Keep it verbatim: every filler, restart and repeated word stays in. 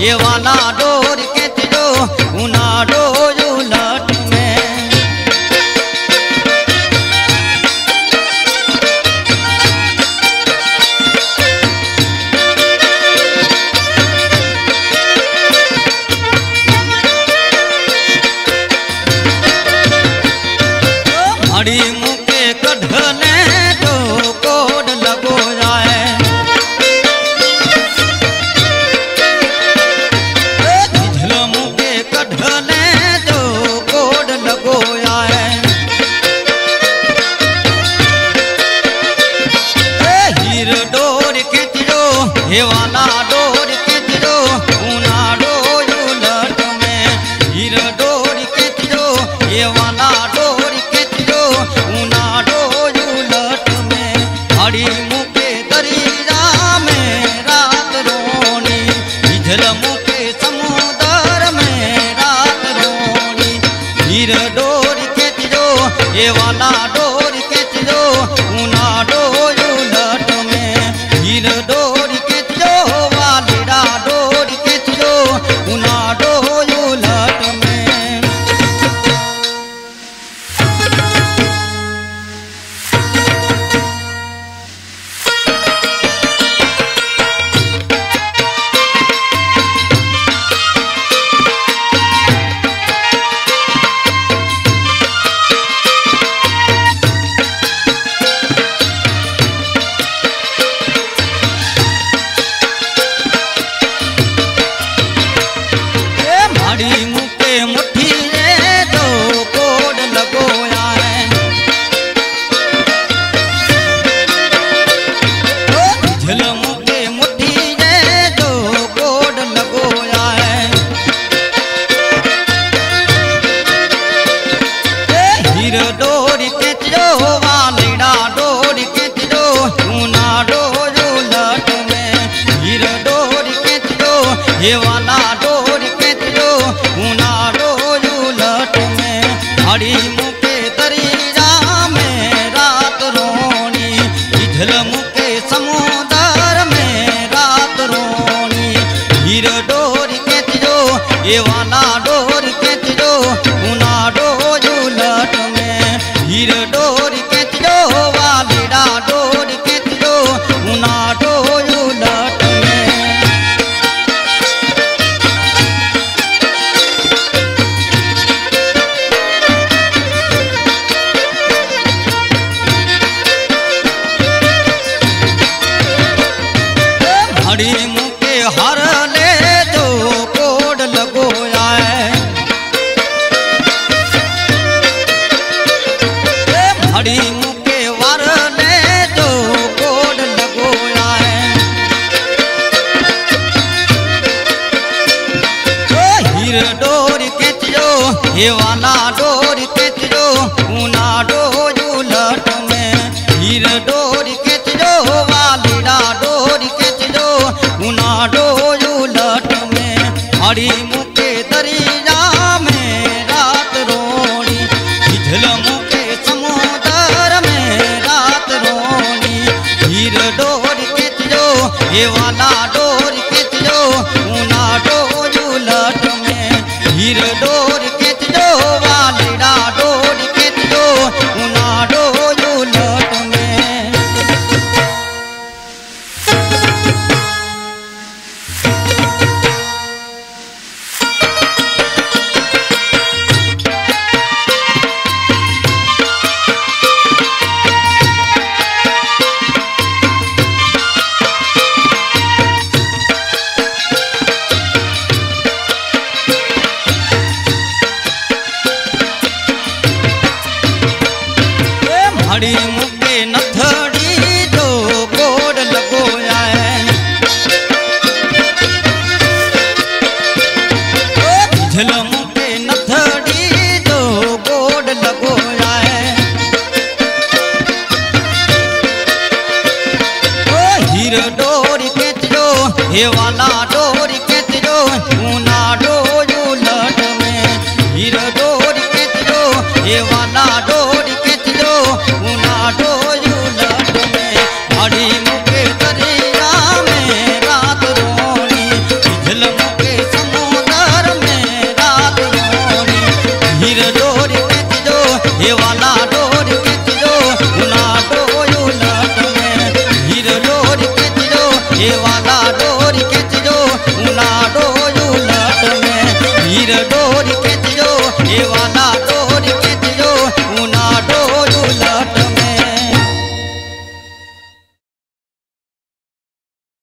ये वाला डोर खींचो उनाड़ो उलट में। माड़ी मुके कढ़ने तो कोड लगो जाए, झिझल मुके कढ़ने तो कोड लगो जाए। हीर डोर खींचो हे वाला डोर खींचो उनाड़ो उलट में। हीर डोर खींचो ये वाला डोर उनाड़ो उलट में। हरी मुके दरिया में रात रोनी, झिझल मुके समुद्र में रात रोनी। हीर डोर खींचो ये वाला डोर खींचो उनाड़ो उलट में। हीर डोर खींचो वालीड़ा डोर खींचो उनाड़ो उलट में। माड़ी मुके मुट्ठी रे तो कोड लगो आए, झिझल मुके मुट्ठी रे तो कोड लगो आए। हीर डोर खींचो वालीड़ा डोर खींचो उनाड़ो उलट में। हीर डोर खींचो ये वाला डोर उनाड़ो उलट में। हरी मुके दरिया में रात रोनी, झिझल मुके समुद्र में रात रोनी। हीर डोर खींचो ये वाला डोर खींचो उनाड़ो उलट में। हीर डोर खींचो वालीड़ा डोर खींचो उनाड़ो उलट में। हरी मुके हर ले तो कोड लगो आए, हरी मुके वर ले तो कोड लगो आए। हीर डोर खींचो ये वाला डोर खींचो उनाड़ो उलट में। हीर डोर खींचो वालीड़ा डोर खींचो उनाड़ो उलट में। हरी मुके दरिया में रात रोनी, झिझल मुके समुद्र में रात रोनी। हीर डोर खींचो ये वाला डोर खींचो उनाड़ो उलट में। हीर डोर खींचो वालीड़ा डोर खींचो उनाड़ो उलट में। हे वाला